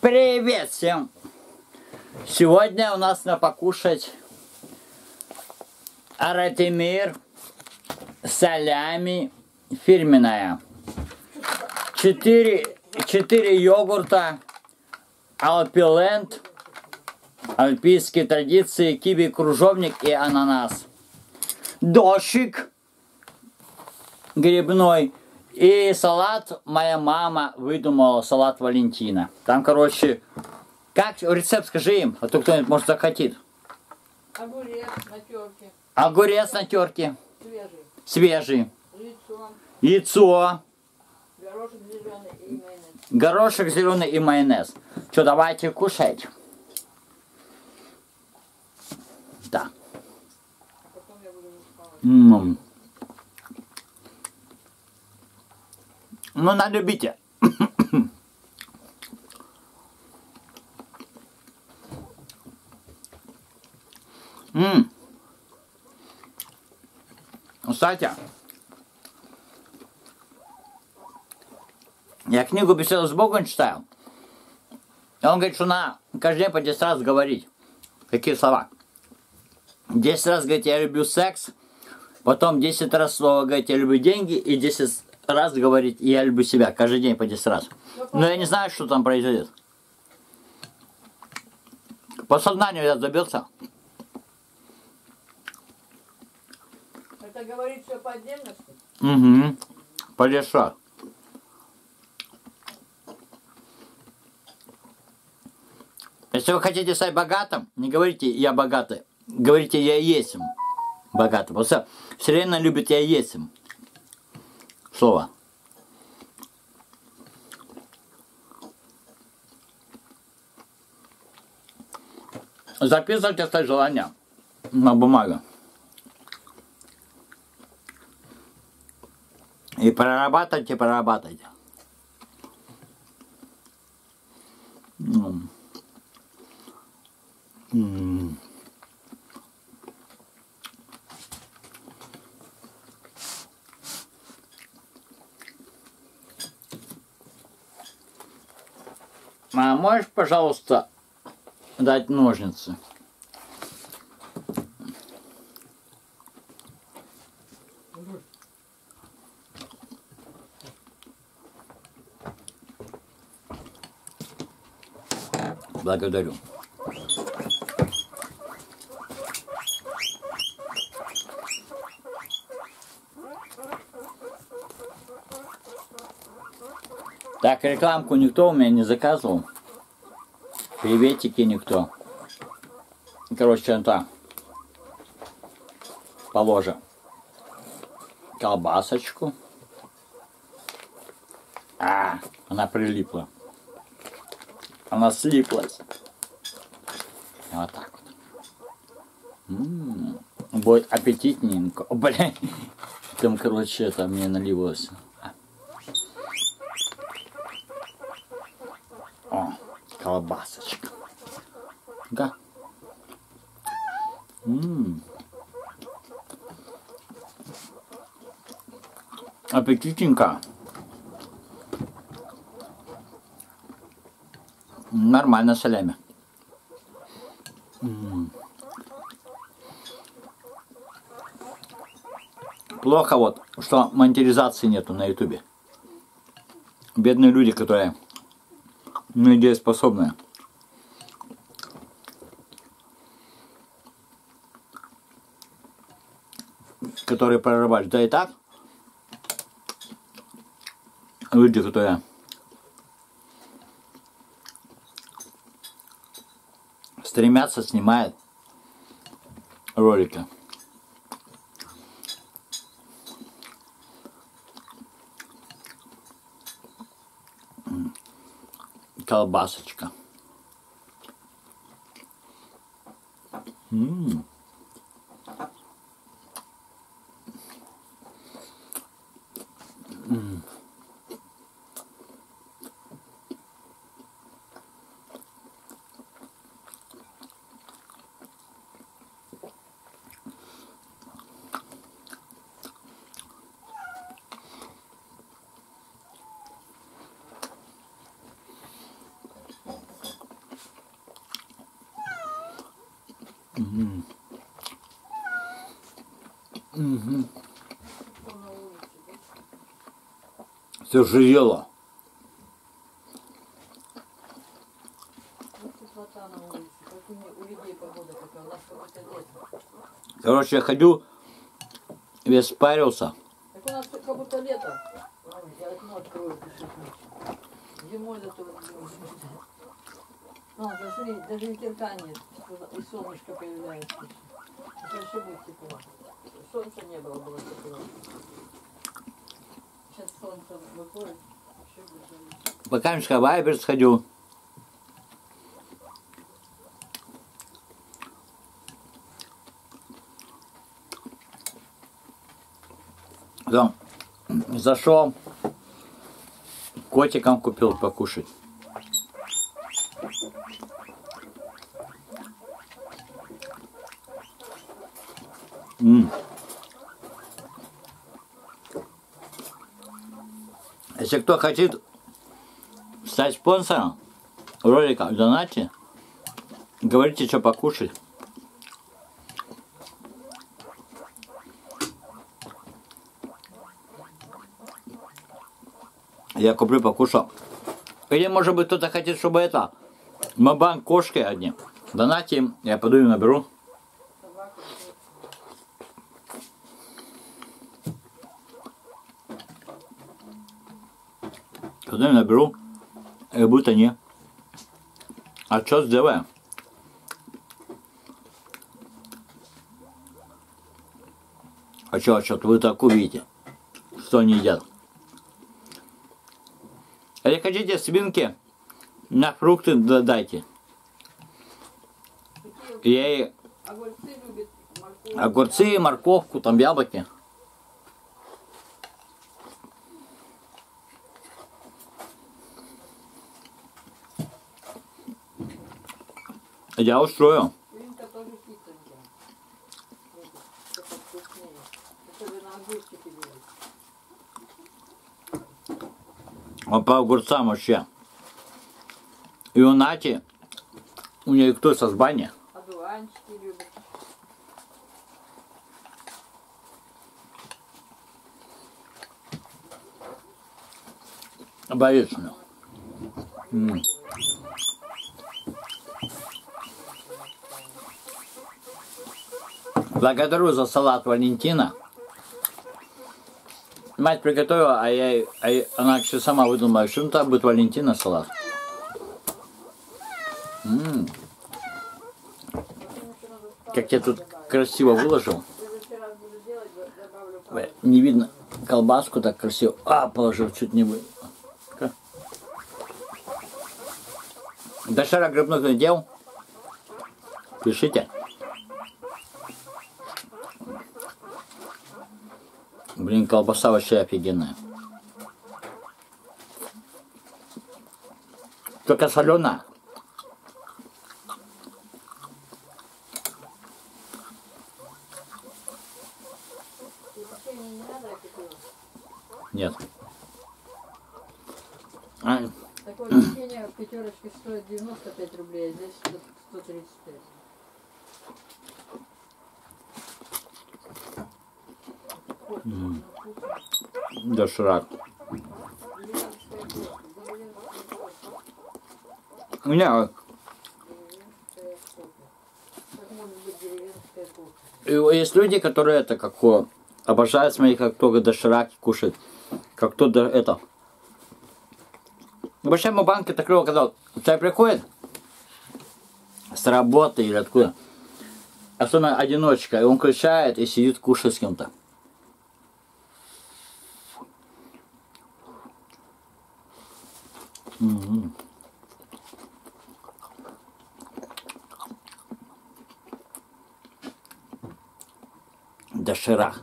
Привет всем! Сегодня у нас на покушать Аратимир, салями фирменная, 4 йогурта, Алпиленд, альпийские традиции, киви, кружовник и ананас, дощик грибной. И салат моя мама выдумала, салат Валентина. Там, короче, как рецепт скажи им, а то кто-нибудь, может, захотит. Огурец на терке. Огурец на терке. Свежий. Свежий. Яйцо. Яйцо. Горошек зеленый и майонез. Горошек зеленый и майонез. Что, давайте кушать. Да. А потом я буду спать. Ну, на любите. Кстати, я книгу «Беседа с Богом» читаю. И он говорит, что надо каждый день по 10 раз говорить. Какие слова? 10 раз говорить, я люблю секс. Потом 10 раз слово говорить, я люблю деньги. И 10 раз говорить, я люблю себя. Каждый день по 10 раз. Но я не знаю, что там произойдет. По сознанию я забился. Это говорит все по отдельности? Угу. По 10 раз. Если вы хотите стать богатым, не говорите «я богатый», говорите «я есть богатый». Потому что Вселенная любит «я есть» слово. Записывайте свои желания на бумагу. И прорабатывайте. А можешь, пожалуйста, дать ножницы? Благодарю. Так, рекламку никто у меня не заказывал. Приветики никто. Короче, это положим колбасочку. Она прилипла. Она слиплась. Вот так вот. Будет аппетитненько. Блин. Там, короче, это мне наливалось. О, колбасочка. Да. Аппетитненько. Нормально солями. Плохо вот, что монетизации нету на ютубе. Бедные люди, которые недееспособные. Которые прорабатывают. Да и так. Люди, которые стремятся, снимают ролики. Колбасочка. Все же ела. Теплота на улице. Как у людей погода такая. У нас какое-то лето. Короче, я ходю, весь парился. Так у нас как будто лето. Ой, я окно открою, пишу. Зимой зато... даже ветерка нет. И солнышко появляется. Это вообще будет тепло. Солнца не было тепло. Сейчас солнце выходит. Вообще будет жарить. Пока в Вайбер сходил. Потом зашел, котикам купил покушать. Если кто хочет стать спонсором ролика в донате, говорите, что покушать. Я куплю, покушал. Или, может быть, кто-то хотит, чтобы это... Мабанк кошки одни. Донате им, я пойду и наберу. Пойду и наберу. И будут они. А что сделаем? А что, вы так увидите, что они едят? Или хотите свинки, на фрукты дайте. Я ей Огурцы любят, морковь. огурцы, морковку, там яблоки. Я устрою. Свинка тоже хитренькая. Это вкуснее. Особенно огурчики любят. Он по огурцам вообще. И у Нати, у нее кто со сбани? Одуванчики любят. Боится меня. Благодарю за салат Валентина. Мать приготовила, она еще сама выдумала, что там будет Валентина салат. Как я тут красиво выложил. В следующий раз буду делать, добавлю пару. Не видно колбаску так красиво. Положил, чуть не вы. Доширак грибных надел. Пишите. Блин, колбаса вообще офигенная. Только соленая. И печенье не надо, я купила. Нет. Такое печенье в пятерочке стоит 95 рублей, а здесь 135. Доширак. Деревенская кофе. У меня Деревенская кофе. Как может быть деревенская кофе? есть люди, которые это обожают смотреть, как кто дошираки кушает. Как кто это. В большом банке такого, когда человек приходит с работы или откуда, особенно одиночка, и он включает и сидит кушает с кем-то. Доширак.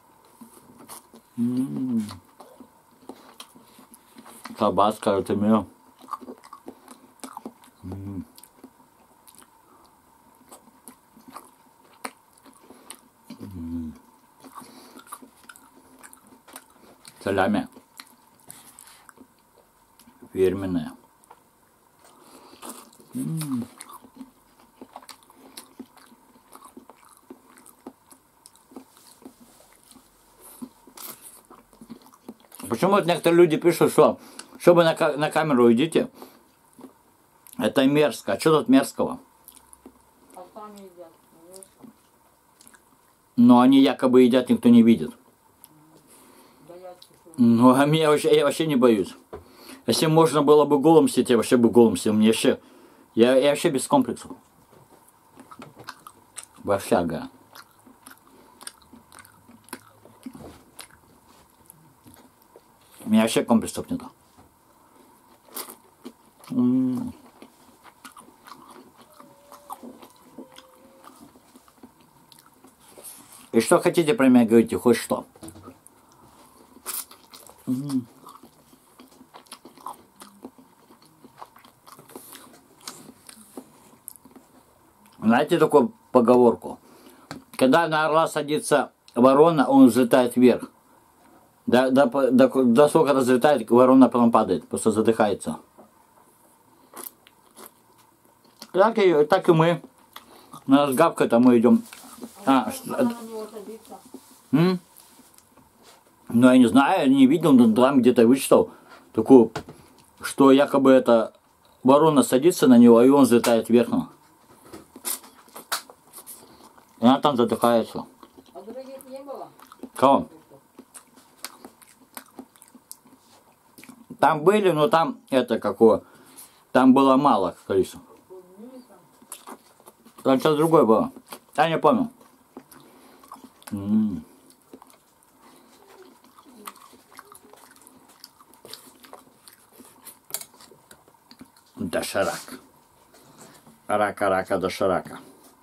Колбаска, это мило. Салями. Фирменная. Почему вот некоторые люди пишут, что чтобы на камеру идите, это мерзко. А что тут мерзкого? А сами едят. Но они якобы едят, никто не видит. Боятся, что... Ну, а я вообще не боюсь. Если можно было бы голым сидеть, я вообще бы голым сидел. Я вообще без комплексов. Вообще. У меня вообще комплексов нет. И что хотите про меня говорите, хоть что. Знаете такую поговорку? Когда на орла садится ворона, он взлетает вверх. До сколько разлетает, ворона потом падает, просто задыхается. Так и мы. Нас гавкает, а мы идем. Она на него садится. Ну, я не знаю, я не видел, но там где-то вычитал такую, что якобы это ворона садится на него, и он взлетает вверх. И она там задыхается. А других не было? Кого? Там были, но там это какое? Там было мало количества. Там что-то другое было. Я не помню. Доширак. Рака, доширака.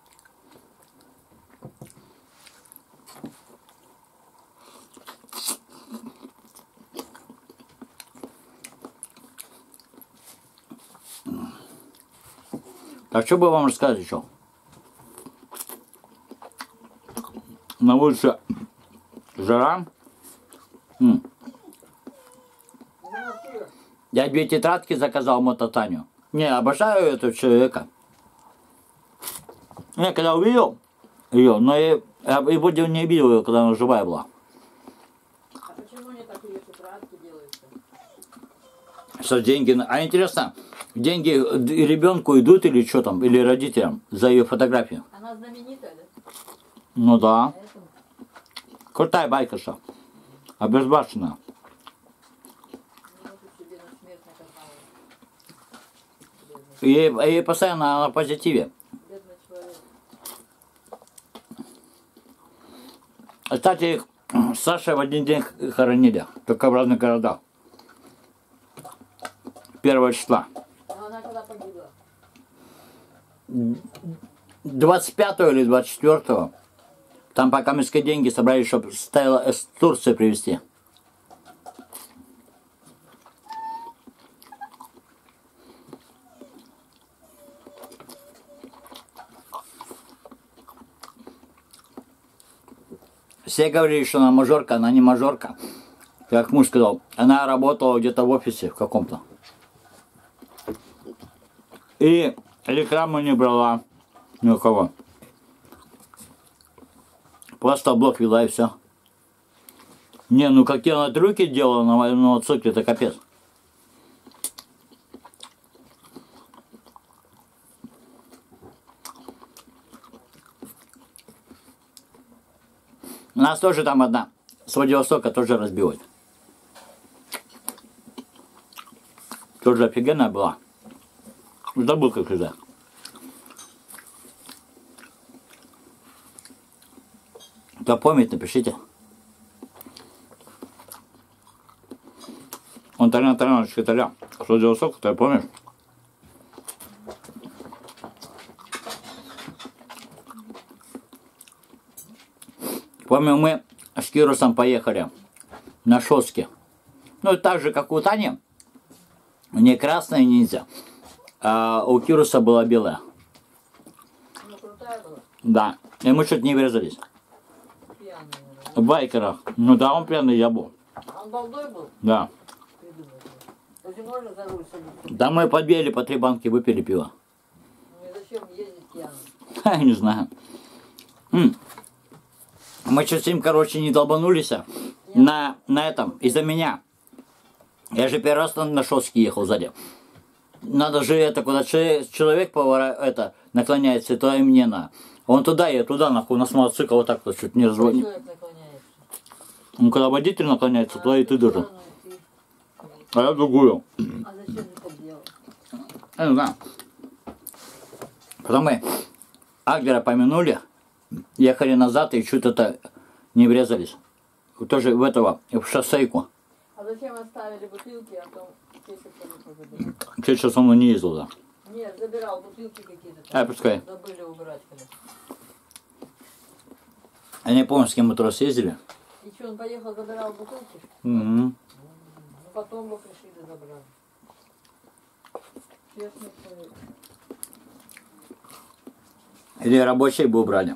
Так что бы вам рассказать еще? На улице жара. Я 2 тетрадки заказал мототаню. Не, обожаю этого человека. Я когда увидел ее, но я его не видел ее, когда она живая была. А почему не такие тетрадки делаются? Что деньги... А интересно, деньги ребенку идут или что там, или родителям за ее фотографию? Она знаменитая, да? Ну да. Поэтому... Крутая байкерша. Обезбашенная. себе на смерть накатала. И постоянно на позитиве. Бедный человек. Кстати, их с Сашей в один день хоронили, только в разных городах. 1 числа. А она когда погибла? 25 или 24. Там пока мы деньги собрали, чтобы с Турции привезти. Все говорили, что она мажорка, она не мажорка. Как муж сказал, она работала где-то в офисе в каком-то. И рекламу не брала ни у кого. Просто блог вела и все. Не, ну какие она трюки делала на моем отсутствии, это капец. У нас тоже там одна с Владивостока тоже разбилась. Тоже офигенная была. Забыл, как это. Кто помнит, напишите. Он Тарьян Шкиталя. С Владивостока, ты помнишь? Помню, мы с Кирусом поехали на Шоске. Ну, так же, как у Тани. Не красная ниндзя, а у Кируса была белая. Ну, крутая была. Да. И мы чуть не врезались. Пьяная, наверное. В байкерах. Ну да, он пьяный, я был. А он балдой был? Да. Разве можно за руль садиться? Да мы подбили по 3 банки, выпили пиво. Ну и зачем ездить пьяным? Я не знаю. Мы чуть с ним, короче, не долбанулись на этом, из-за меня. Я же первый раз на шоссе ехал сзади. Надо же это, куда человек это, наклоняется, то и мне на. Он туда, я туда, нахуй, у нас мотоцикл вот так вот чуть не разводит. Ну, когда водитель наклоняется, туда и ты должен. А я в другую. А зачем ты так делал? Я не знаю. Потом мы Аглера помянули, ехали назад и чуть это не врезались. Тоже в этого, в шоссейку. А зачем оставили бутылки, а то Кесик забирал? Сейчас он не ездил, да. Нет, забирал бутылки какие-то. А, пускай. Забыли убрать, когда. Я не помню, с кем мы туда съездили. И что, он поехал, забирал бутылки? Угу. Ну, потом мы пришли и забрали. Честный человек. Или рабочие бы убрали.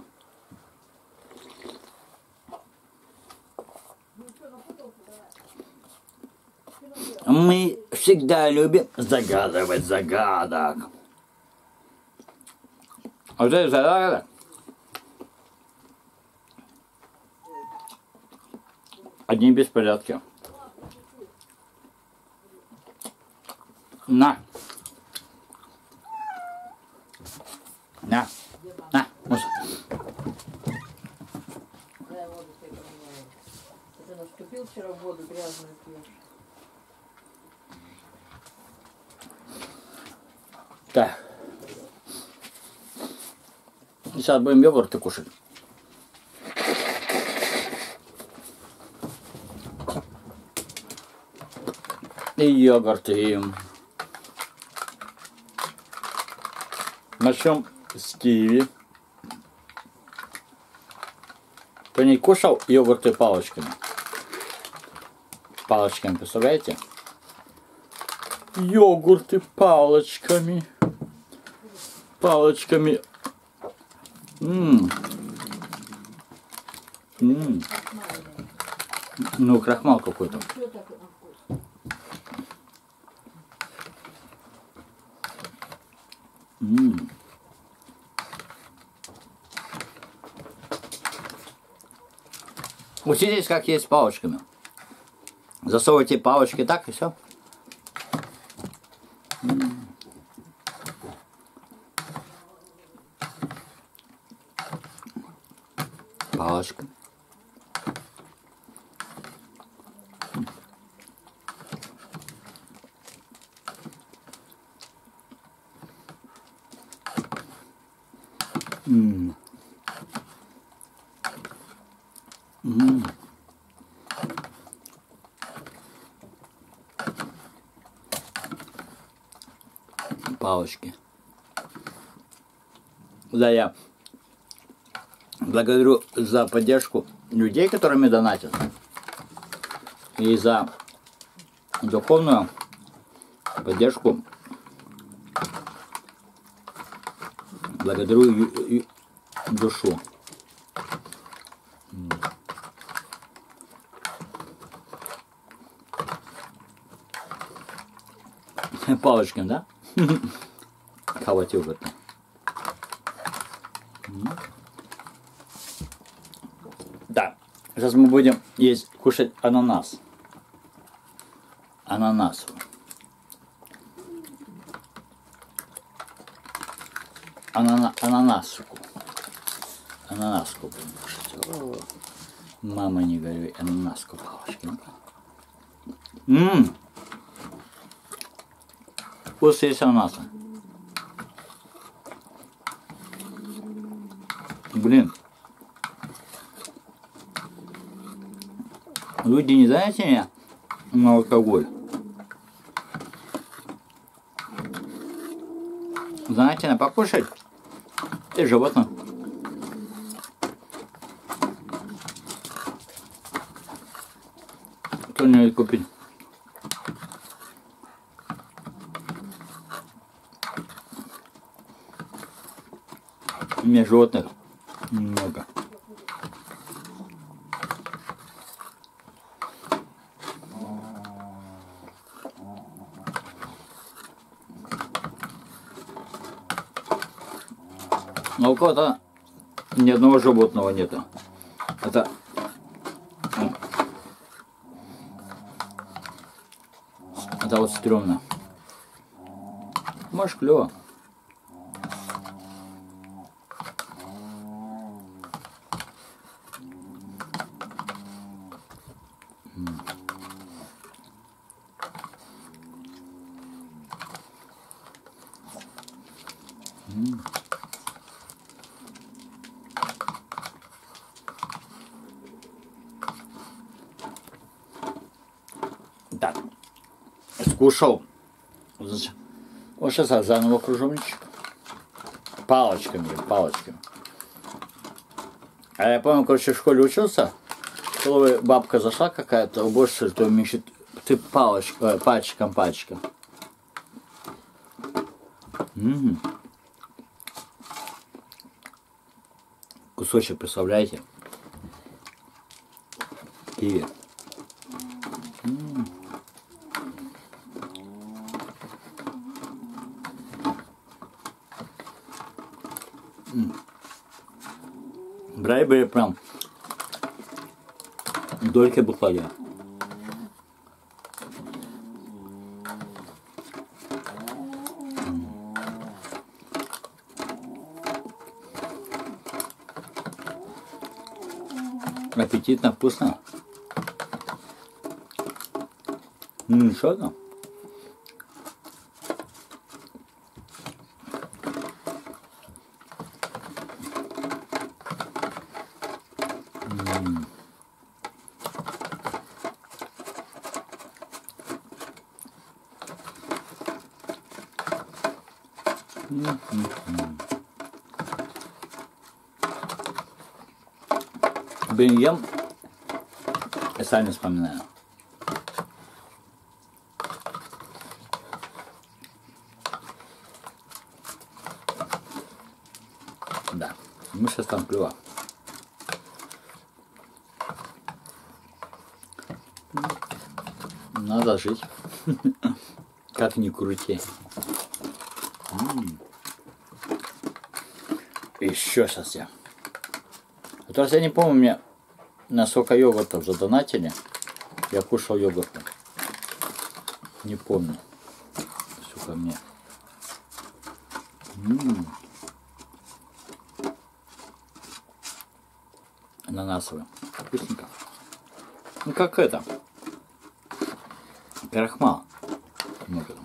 Мы всегда любим загадывать загадок. А вот это загадок. Одни беспорядки. На. На. На. Муса. Дай воду тебе поменяю. Ты наступил вчера в воду грязную пьешь. Так. Сейчас будем йогурты кушать. И йогурты. Начнем с киви. Кто не кушал йогурты палочками? Палочками, представляете? Йогурты палочками. Палочками. Ну, крахмал какой-то. Что так на вкус? Учитесь, как есть с палочками. Засовывайте палочки так и все. Палочка. Палочки. Да, я благодарю за поддержку людей, которые мне донатят. И за духовную поддержку. Благодарю душу. Палочкин, да? Хавать йогурт. Да, сейчас мы будем есть, кушать ананас. Ананас. Ананаску. Ананаску будем кушать. О, мама, не горюй, ананаску палочки. Вкус есть ананаса. Блин. Люди не знаете меня на алкоголь? Знаете, на покушать и животное. Кто не купить? У меня животных много. Но у кого-то ни одного животного нету. Это Это вот стрёмно. Может, клево. Так, скушал. Вот сейчас заново кружовничек. Палочками, палочками. А я помню, короче, в школе учился. В столовой бабка зашла какая-то, уборщица, то мне еще ты палочка, пальчиком. Кусочек, представляете? Киви. Брали бы прям дольки буквально. Аппетитно, вкусно. Что там? Блин, ем и сами вспоминаю. Да, мы сейчас там клево. Надо жить. Как ни крути. Еще сейчас я. А то раз я не помню, мне на сколько йогуртов задонатили. Я кушал йогурт. Не помню. Сука, мне. Ананасовый. Вкусненько. Ну как это. Крахмал. Много.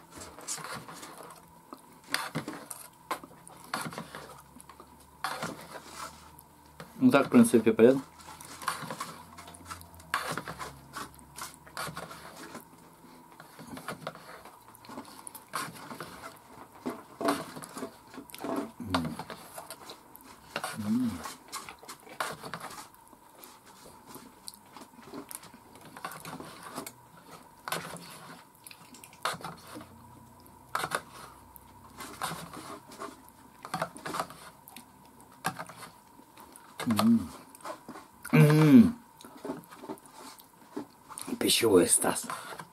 Ну так, в принципе, понятно. Пищевой экстаз.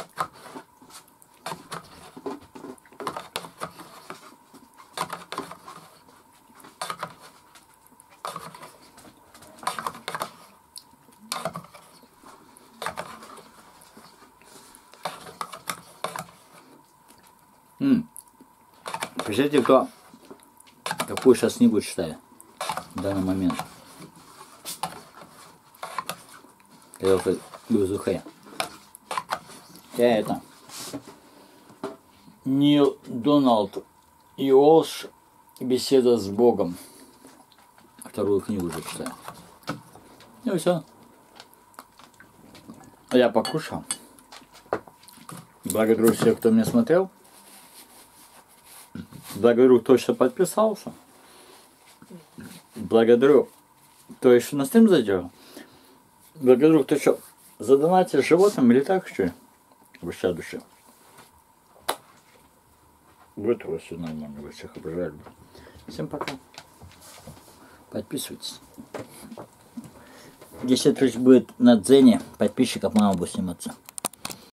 Представляете, кто какую сейчас книгу читаю в данный момент. Я вот Юзухэ. Я это Нил Дональд и Олш «Беседа с Богом». Вторую книгу уже читаю. И все. Я покушал. Благодарю всех, кто меня смотрел. Благодарю, кто еще подписался. Благодарю, кто еще на стрим задел. Благодарю, кто еще задонатил животным или так, что ли. Вообще душе. Вот у вас все нормально, вы всех обожаю. Всем пока. Подписывайтесь. 10 тысяч будет на Дзене, подписчиков мало будет сниматься.